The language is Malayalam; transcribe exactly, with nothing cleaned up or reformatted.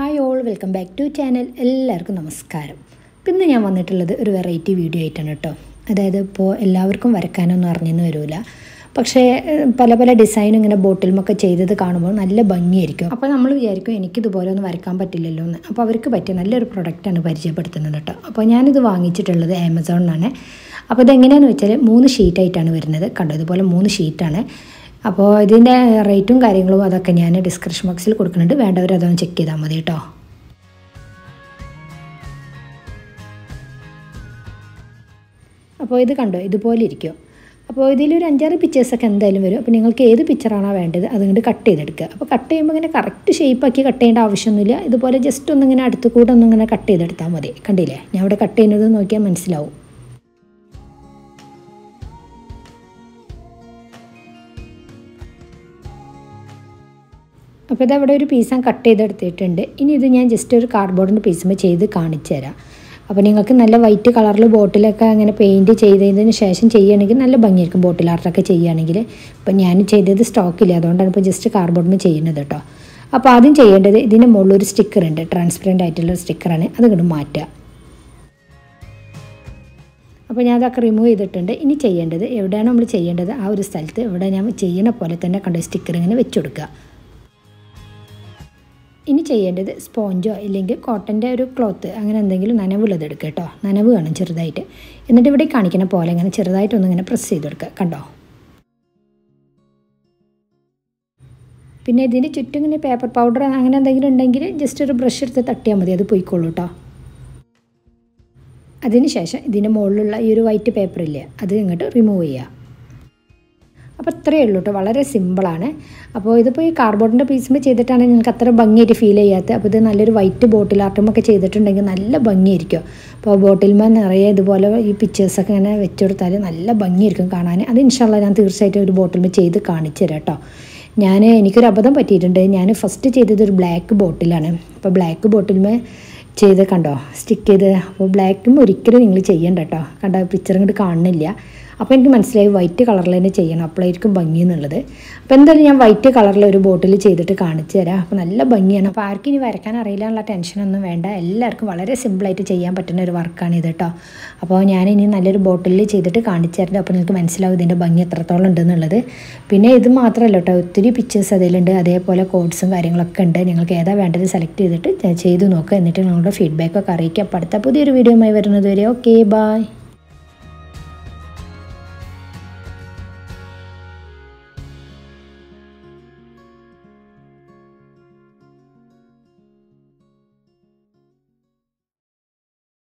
Hi all, welcome back to channel. എല്ലാവർക്കും നമസ്കാരം. ഇന്ന് ഞാൻ വന്നിട്ടുള്ളത് ഒരു വെറൈറ്റി വീഡിയോ ആയിട്ടാണ് കേട്ടോ. അതായത് ഇപ്പോൾ എല്ലാവർക്കും വരയ്ക്കാനൊന്നും അറിഞ്ഞെന്ന് വരില്ല, പക്ഷേ പല പല ഡിസൈനും ഇങ്ങനെ ബോട്ടിലുമൊക്കെ ചെയ്തത് കാണുമ്പോൾ നല്ല ഭംഗിയായിരിക്കും. അപ്പോൾ നമ്മൾ വിചാരിക്കും എനിക്കിതുപോലെ ഒന്നും വരയ്ക്കാൻ പറ്റില്ലല്ലോ എന്ന്. അപ്പോൾ അവർക്ക് പറ്റിയ നല്ലൊരു പ്രൊഡക്റ്റാണ് പരിചയപ്പെടുത്തുന്നത് കേട്ടോ. അപ്പോൾ ഞാനിത് വാങ്ങിച്ചിട്ടുള്ളത് ആമസോണിലാണ്. അപ്പോൾ ഇതെങ്ങനെയാണെന്ന് വെച്ചാൽ മൂന്ന് ഷീറ്റായിട്ടാണ് വരുന്നത്. കണ്ടോ, ഇതുപോലെ മൂന്ന് ഷീറ്റാണ്. അപ്പോൾ ഇതിൻ്റെ റേറ്റും കാര്യങ്ങളും അതൊക്കെ ഞാൻ ഡിസ്ക്രിപ്ഷൻ ബോക്സിൽ കൊടുക്കുന്നുണ്ട്. വേണ്ടവർ അതൊന്ന് ചെക്ക് ചെയ്താൽ മതി കേട്ടോ. അപ്പോൾ ഇത് കണ്ടോ, ഇതുപോലെ ഇരിക്കും. അപ്പോൾ ഇതിലൊരു അഞ്ചാറ് പിക്ചേഴ്സൊക്കെ എന്തായാലും വരും. അപ്പോൾ നിങ്ങൾക്ക് ഏത് പിക്ചറാണോ വേണ്ടത് അതുകൊണ്ട് കട്ട് ചെയ്തെടുക്കുക. അപ്പോൾ കട്ട് ചെയ്യുമ്പോൾ ഇങ്ങനെ കറക്റ്റ് ഷേപ്പാക്കി കട്ട് ചെയ്യേണ്ട ആവശ്യമൊന്നുമില്ല. ഇതുപോലെ ജസ്റ്റ് ഒന്നിങ്ങനെ അടുത്ത് കൂടെ ഒന്നിങ്ങനെ കട്ട് ചെയ്തെടുത്താൽ മതി. കണ്ടില്ലേ, ഞാൻ ഇവിടെ കട്ട് ചെയ്യുന്നത് നോക്കിയാൽ മനസ്സിലാവും. അപ്പോൾ ഇതവിടെ ഒരു പീസ് ഞാൻ കട്ട് ചെയ്തെടുത്തിട്ടുണ്ട്. ഇനി ഇത് ഞാൻ ജസ്റ്റ് ഒരു കാർഡ്ബോർഡിൻ്റെ പീസുമ്പോൾ ചെയ്ത് കാണിച്ചു തരാം. അപ്പോൾ നിങ്ങൾക്ക് നല്ല വൈറ്റ് കളറിൽ ബോട്ടിലൊക്കെ അങ്ങനെ പെയിൻറ്റ് ചെയ്തതിന് ശേഷം ചെയ്യുകയാണെങ്കിൽ നല്ല ഭംഗിയായിരിക്കും ബോട്ടിൽ ആർട്ടൊക്കെ ചെയ്യുകയാണെങ്കിൽ. അപ്പോൾ ഞാൻ ചെയ്തത് സ്റ്റോക്കില്ല, അതുകൊണ്ടാണ് ഇപ്പോൾ ജസ്റ്റ് കാർഡ്ബോർഡിൽ ചെയ്യുന്നത് കേട്ടോ. അപ്പോൾ ആദ്യം ചെയ്യേണ്ടത് ഇതിൻ്റെ മുകളിൽ ഒരു സ്റ്റിക്കർ ഉണ്ട്, ട്രാൻസ്പെറൻറ്റ് ആയിട്ടുള്ള സ്റ്റിക്കറാണ്. അത് ഇങ്ങോട്ട് മാറ്റുക. അപ്പോൾ ഞാൻ അതൊക്കെ റിമൂവ് ചെയ്തിട്ടുണ്ട്. ഇനി ചെയ്യേണ്ടത് എവിടെയാണ് നമ്മൾ ചെയ്യേണ്ടത് ആ ഒരു സ്ഥലത്ത് ഇവിടെ ഞാൻ ചെയ്യണ പോലെ തന്നെ കണ്ട സ്റ്റിക്കർ ഇങ്ങനെ വെച്ച് കൊടുക്കുക. ഇനി ചെയ്യേണ്ടത് സ്പോഞ്ചോ ഇല്ലെങ്കിൽ കോട്ടൻ്റെ ഒരു ക്ലോത്ത് അങ്ങനെ എന്തെങ്കിലും നനവുള്ളത് എടുക്കുക കേട്ടോ. നനവ് വേണം ചെറുതായിട്ട്. എന്നിട്ട് ഇവിടെ കാണിക്കുന്ന പോലെ ഇങ്ങനെ ചെറുതായിട്ടൊന്നും ഇങ്ങനെ പ്രസ് ചെയ്ത് കൊടുക്കുക. കണ്ടോ, പിന്നെ ഇതിൻ്റെ ചുറ്റും ഇങ്ങനെ പേപ്പർ പൗഡർ അങ്ങനെ എന്തെങ്കിലും ഉണ്ടെങ്കിൽ ജസ്റ്റ് ഒരു ബ്രഷ് എടുത്ത് തട്ടിയാൽ മതി, അത് പോയിക്കോളൂ കേട്ടോ. അതിന് ശേഷം ഇതിൻ്റെ മുകളിലുള്ള ഈ ഒരു വൈറ്റ് പേപ്പറില്ലേ അത് ഇങ്ങോട്ട് റിമൂവ് ചെയ്യുക. അപ്പോൾ ഇത്രയേ ഉള്ളൂ കേട്ടോ, വളരെ സിമ്പിളാണ്. അപ്പോൾ ഇതിപ്പോൾ ഈ കാർഡ്ബോർഡിൻ്റെ പീസുമ്പോൾ ചെയ്തിട്ടാണ് നിങ്ങൾക്ക് അത്ര ഭംഗിയായിട്ട് ഫീൽ ചെയ്യാത്തത്. അപ്പോൾ ഇത് നല്ലൊരു വൈറ്റ് ബോട്ടിൽ ആർട്ടുമൊക്കെ ചെയ്തിട്ടുണ്ടെങ്കിൽ നല്ല ഭംഗിയായിരിക്കും. അപ്പോൾ ബോട്ടിൽമേൽ നിറയെ ഇതുപോലെ ഈ പിക്ചേഴ്സൊക്കെ ഇങ്ങനെ വെച്ച് കൊടുത്താൽ നല്ല ഭംഗിയായിരിക്കും കാണാൻ. അത് ഇൻഷാല്ലാ ഞാൻ തീർച്ചയായിട്ടും ഒരു ബോട്ടിൽമേൽ ചെയ്ത് കാണിച്ചു തരാം കേട്ടോ. ഞാൻ എനിക്കൊരു അബദ്ധം പറ്റിയിട്ടുണ്ട്. ഞാൻ ഫസ്റ്റ് ചെയ്തത് ഒരു ബ്ലാക്ക് ബോട്ടിലാണ്. അപ്പോൾ ബ്ലാക്ക് ബോട്ടിൽമേൽ ചെയ്ത് കണ്ടോ സ്റ്റിക്ക് ചെയ്ത്. അപ്പോൾ ബ്ലാക്കും ഒരിക്കലും നിങ്ങൾ ചെയ്യണ്ട കേട്ടോ. കണ്ടോ, പിക്ചർ ഇങ്ങോട്ട് കാണുന്നില്ല. അപ്പോൾ എനിക്ക് മനസ്സിലായി വൈറ്റ് കളറിൽ തന്നെ ചെയ്യണം, അപ്പോഴായിരിക്കും ഭംഗി എന്നുള്ളത്. അപ്പോൾ എന്തായാലും ഞാൻ വൈറ്റ് കളറിൽ ഒരു ബോട്ടിൽ ചെയ്തിട്ട് കാണിച്ചു തരാം. അപ്പോൾ നല്ല ഭംഗിയാണ്. അപ്പോൾ ആർക്കും ഇനി വരയ്ക്കാൻ അറിയില്ല എന്നുള്ള ടെൻഷനൊന്നും വേണ്ട. എല്ലാവർക്കും വളരെ സിമ്പിളായിട്ട് ചെയ്യാൻ പറ്റുന്ന ഒരു വർക്കാണ് ഇത് കേട്ടോ. അപ്പോൾ ഞാനിനി നല്ലൊരു ബോട്ടിലിൽ ചെയ്തിട്ട് കാണിച്ചു തരുന്നത്. അപ്പോൾ നിങ്ങൾക്ക് മനസ്സിലാവും ഇതിൻ്റെ ഭംഗി എത്രത്തോളം ഉണ്ടെന്നുള്ളത്. പിന്നെ ഇത് മാത്രമല്ല കേട്ടോ, ഒത്തിരി പിക്ചേഴ്സ് അതിലുണ്ട്. അതേപോലെ കോഡ്സും കാര്യങ്ങളൊക്കെ ഉണ്ട്. നിങ്ങൾക്ക് ഏതാ വേണ്ടത് സെലക്ട് ചെയ്തിട്ട് ചെയ്ത് നോക്കുക. എന്നിട്ട് നിങ്ങളുടെ ഫീഡ്ബാക്കൊക്കെ അറിയിക്കുക. അപ്പോൾ അടുത്ത പുതിയൊരു വീഡിയോയുമായി വരുന്നത് വരെ ഓക്കെ, ബായ്.